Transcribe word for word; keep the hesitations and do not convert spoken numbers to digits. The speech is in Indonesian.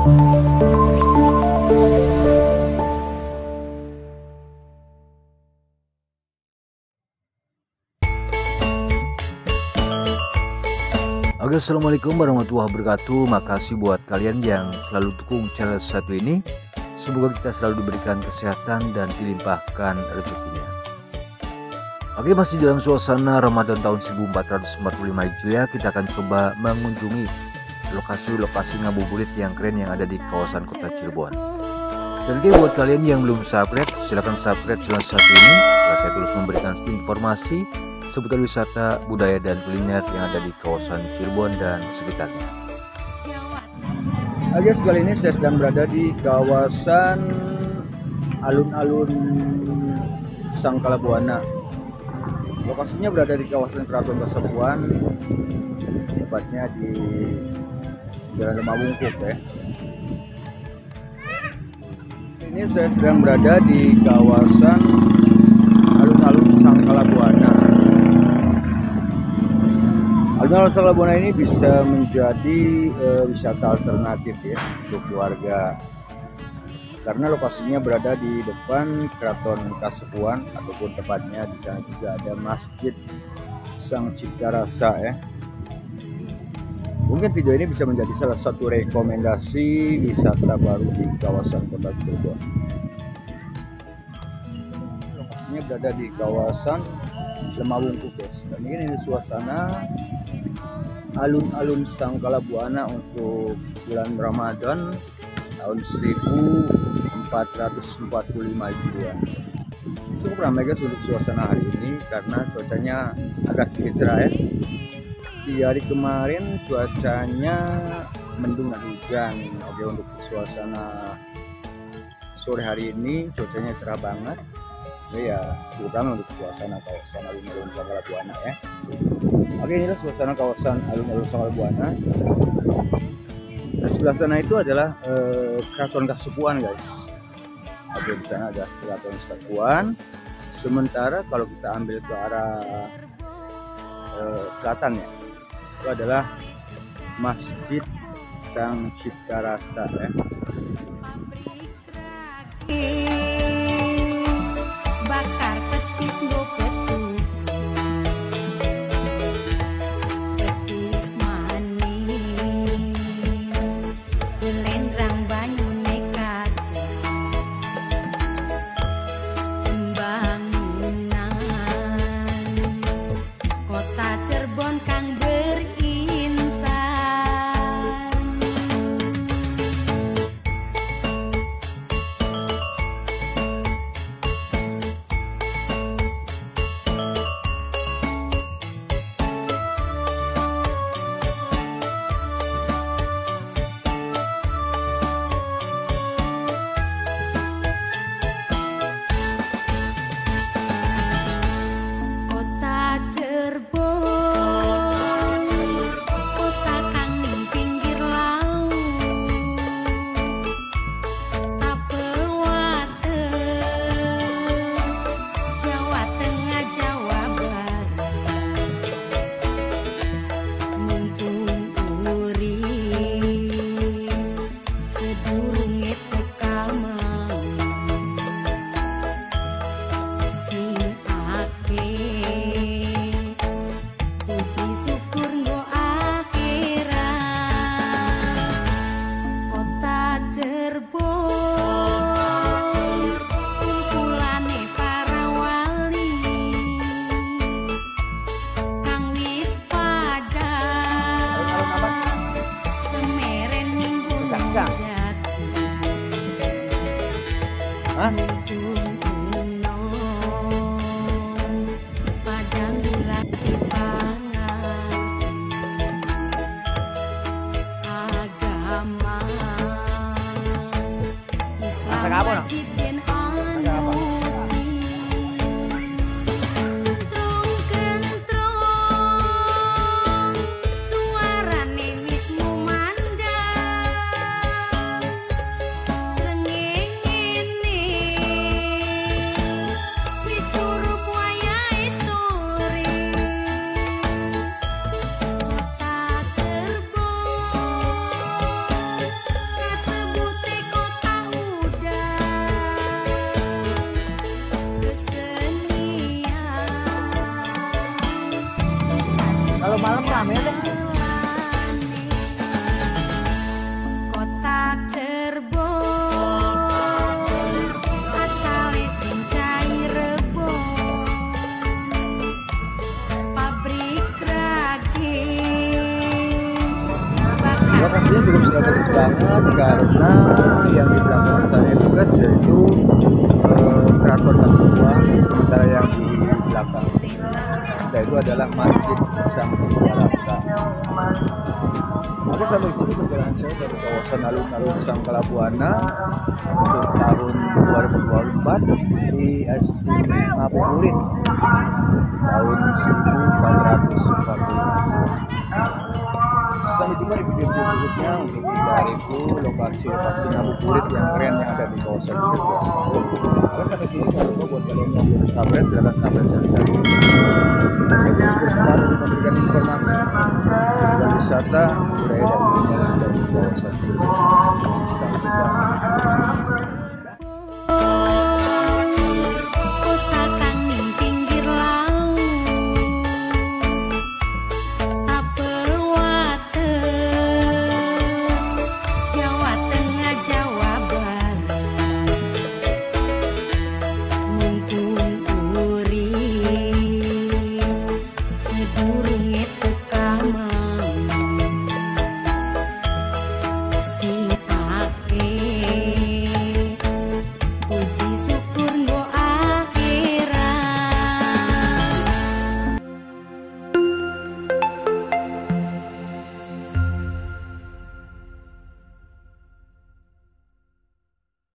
Oke, assalamualaikum warahmatullahi wabarakatuh. Makasih buat kalian yang selalu dukung channel satu ini. Semoga kita selalu diberikan kesehatan dan dilimpahkan rezekinya. Oke, masih dalam suasana Ramadan tahun seribu empat ratus empat puluh lima Hijriah, kita akan coba mengunjungi lokasi-lokasi ngabuburit yang keren yang ada di kawasan kota Cirebon. Dan oke, buat kalian yang belum subscribe, silahkan subscribe channel satu ini. Setelah saya terus memberikan informasi seputar wisata, budaya, dan kuliner yang ada di kawasan Cirebon dan sekitarnya. Oke, sekali ini saya sedang berada di kawasan alun-alun Sangkala Buana. Lokasinya berada di kawasan Keraton Kasepuhan, tepatnya di Jalan Lemawungkuk ya. Ini saya sedang berada di kawasan alun-alun Sangkala Buana. Alun-alun Sangkala Buana ini bisa menjadi uh, wisata alternatif ya untuk keluarga, karena lokasinya berada di depan Keraton Kasepuhan, ataupun tepatnya di sana juga ada Masjid Sang Cipta Rasa ya. Mungkin video ini bisa menjadi salah satu rekomendasi wisata baru di kawasan kota Cirebon. Lokasinya berada di kawasan Lemawungkuk guys. Dan ini suasana alun-alun Sangkala Buana untuk bulan Ramadan tahun seribu empat ratus empat puluh lima Hijriah. Cukup ramai guys untuk suasana hari ini karena cuacanya agak sedikit cerah ya. Di hari kemarin cuacanya mendung dan hujan. Oke, untuk suasana sore hari ini cuacanya cerah banget. Ya, cukup ramai untuk suasana kawasan alun-alun Sangkala Buana ya. Oke, inilah suasana kawasan alun-alun Sangkala Buana. Nah, sebelah sana itu adalah eh, Keraton Kasepuhan guys. Oke, di sana ada Keraton Kasepuhan. Sementara kalau kita ambil ke arah eh, selatan ya, itu adalah Masjid Sang Cipta Rasa ya. Bakar petis go petis, petis manis, belendrang banyu nekat, pembangunan kota Cirebon kang berintan. Kota Cirebon, kota kang ning pinggir laut, apel wates, Jawa Tengah Jawa Barat, mumpung urip sedurunge teka mau sing akeh puji syukur nggo akhirat. Kota Cirebon, kumpulane para wali kang wis padha semeren ning gunung jati. Hah? Padang rati pangan agama Islam Masak apa, no? wajib den Masak apa? anuti. Trong kentrong suarane wis mumandang, srengenge wis surup wayahe sore. Kota Cirebon banget karena yang di belakang saya itu guys yaitu eh, Keraton Kasumbang, sementara yang di belakang kita itu adalah Masjid Sang Rasa. Oke, sampai sini perjalanan saya dari kawasan alun-alun Sang Kalabuana untuk tahun dua ribu dua puluh empat di Asli Ngabuburit tahun seribu empat ratus empat puluh tujuh. Sampai jumpa di video berikutnya untuk kita review lokasi-lokasi ngabuburit yang keren yang ada di kawasan Cirebon. Kalau sampai sini, kalau buat kalian yang belum subscribe, silahkan subscribe channel saya. Saya terus bersemangat untuk memberikan informasi seputar wisata, budaya dan kuliner yang ada di kawasan Cirebon. Sampai jumpa.